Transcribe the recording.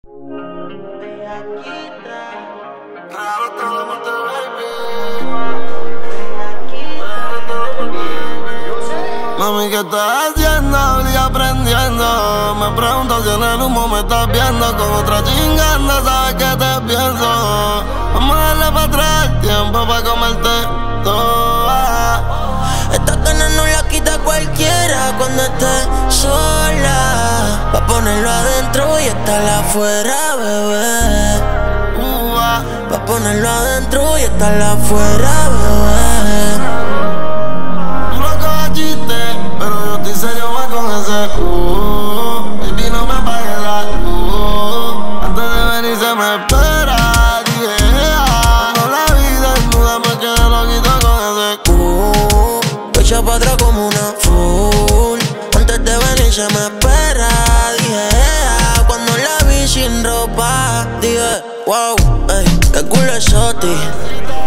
Mami, ¿qué estás haciendo? Estoy aprendiendo. Me pregunto si en el humo me estás viendo. Con otra chingando, sabes que te pienso. Vamos a darle para atrás, tiempo para comerte toda. Esta ganas no la quita cualquiera cuando esté sola. Pa' ponerlo adentro y estar afuera, bebé. Pa' ponerlo adentro y estar afuera, bebé. Tú no cojas chiste, pero yo estoy serio más con ese baby, no me apagues la luz. Antes de venir se me espera, cuando la vida desnuda me quedé loquito con ese echa pa' atrás como una full. Antes de venir se me espera, dije, cuando la vi sin ropa, dije, wow, ey, qué culo es Soti.